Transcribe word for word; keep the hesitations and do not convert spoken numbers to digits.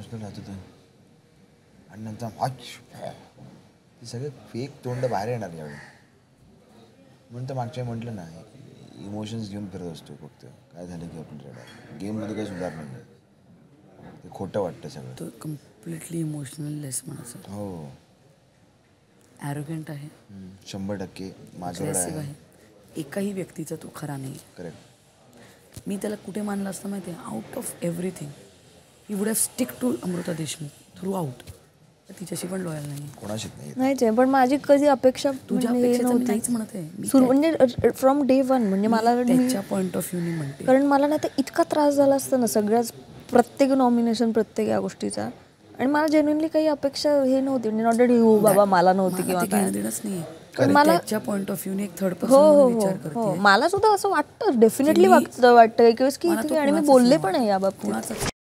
emotional राहत होतं आणि नंतर ते सगळे फेक तोंड बाहेर येणार यावेळी म्हणून तर मागच्या म्हटलं ना इमोशन्स घेऊन फिरत असतो फक्त काय झालं की आपण रडा गेममध्ये काही सुधार नाही आहे ते खोटं वाटतं सगळं तो कम्प्लिटली इमोशनल लेस माणूस आहे हो ॲरोगंट आहे शंभर टक्के माझ्याकडे aggressive आहे एकाही व्यक्तीचा तो खरा नाही करेक्ट मी त्याला कुठे मानलं असतं माहिती आहे out of everything he would have stick to Amruta Deshmukh throughout तिच्याशी पण लॉयल नाही कोणाशीच नाही नाहीच आहे पण माझी कधी अपेक्षा तुझ्या म्हणजे अपेक्षेचं मी नव्हती नाहीच म्हणत आहे मी सुरू म्हणजे फ्रॉम डे वन म्हणजे मला मी- त्याच्या पॉईंट ऑफ व्ह्यूने म्हणते कारण मला ना ते इतका त्रास झाला असता ना सगळ्याच प्रत्येक नॉमिनेशन प्रत्येक या गोष्टीचा आणि मला जेन्युइनली काही अपेक्षा हे नव्हती म्हणजे नॉट डेट हो बाबा मला नव्हती किंवा काय देणंच नाही पण मला त्याच्या पॉईंट ऑफ व्ह्यूने एक थर्ड हो हो पर्सन हो विचार हो करते मला सुद्धा असं वाटतं डेफिनेटली मी- वाटतं वाटतं एक वेळेस की मला तो इथे- आणि मी कुणाचाच बोलले नाही पण आहे या बाबतीत कुणाचाच